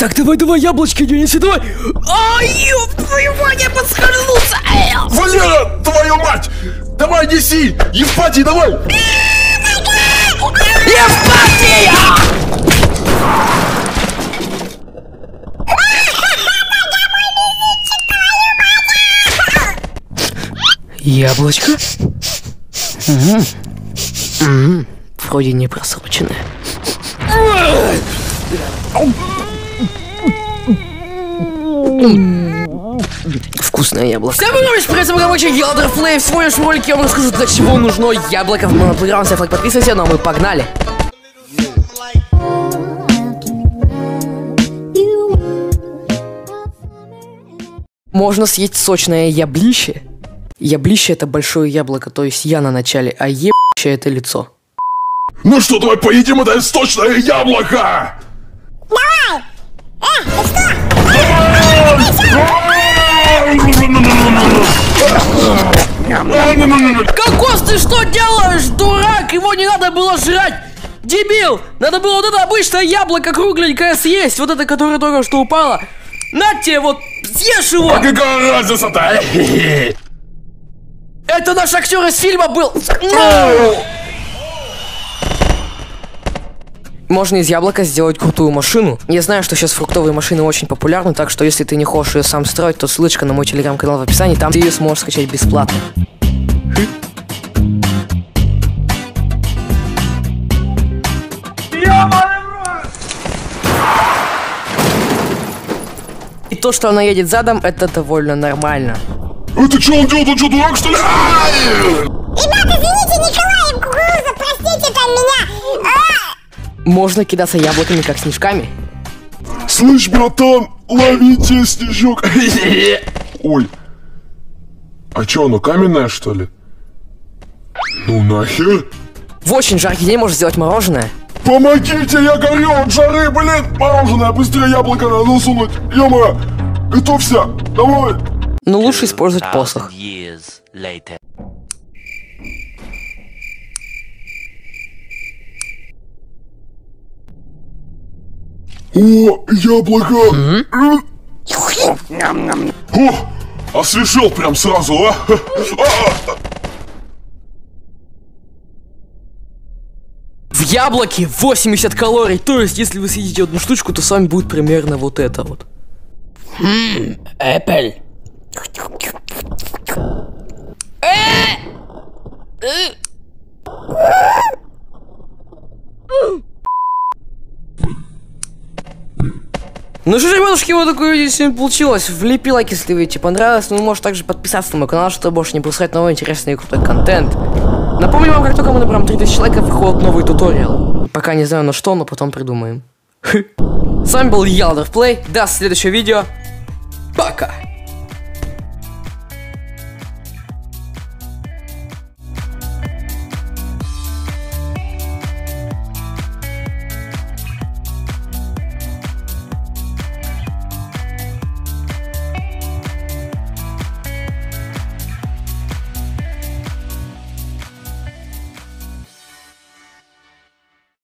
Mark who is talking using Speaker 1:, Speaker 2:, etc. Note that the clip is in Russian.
Speaker 1: Так, давай, яблочки неси, давай. Ай, ёб твою мать, я подскользнулся.
Speaker 2: Валера, твою мать! Давай, неси! Евпатий, давай!
Speaker 1: Евпатия! Яблочко? Вроде не просроченное. Вкусное яблоко. Всем привет, привет, короче, Elder Play. В сегодняшнем ролике я вам расскажу, для чего нужно яблоко в Monoplay. Ставь лайк, подписывайся, ну а мы погнали. Можно съесть сочное яблище. Яблище — это большое яблоко, то есть я на начале, а ебище — это лицо.
Speaker 2: Ну что, давай поедим это сочное яблоко!
Speaker 3: Давай! Ты что?
Speaker 1: Кокос, ты что делаешь, дурак? Его не надо было жрать! Дебил! Надо было вот это обычное яблоко кругленькое съесть, вот это, которое только что упало. На тебе, вот, съешь его!
Speaker 2: А какая разница-то?
Speaker 1: Это наш актер из фильма был! Можно из яблока сделать крутую машину. Я знаю, что сейчас фруктовые машины очень популярны, так что если ты не хочешь ее сам строить, то ссылочка на мой телеграм-канал в описании, там ты ее сможешь скачать бесплатно. И то, что она едет задом, это довольно нормально.
Speaker 2: Это что он делает? Он что, дурак, что ли?
Speaker 3: Ребята, извините, Николай, кукуруза, простите там меня.
Speaker 1: Можно кидаться яблоками, как снежками.
Speaker 2: Слышь, братан, ловите снежок. Ой. А что, оно каменное, что ли? Ну нахер?
Speaker 1: В очень жаркий день можно сделать мороженое.
Speaker 2: Помогите, я горю от жары, блин! Мороженое, быстрее яблоко надо засунуть. Ё-моё, готовься, давай.
Speaker 1: Но лучше использовать посох.
Speaker 2: О, яблоко! О, освежил прям сразу, а?
Speaker 1: В яблоке 80 калорий, то есть если вы съедите одну штучку, то с вами будет примерно вот это вот. Apple. Ну что ж, ребятушки, вот такое видео сегодня получилось. Влепи лайк, если видите понравилось. Ну, можешь также подписаться на мой канал, чтобы больше не пропускать новый интересный и крутой контент. Напомню вам, как только мы наберем 3000 лайков, выходит новый туториал. Пока не знаю на что, но потом придумаем. С вами был Elder Play. До следующего видео. Пока.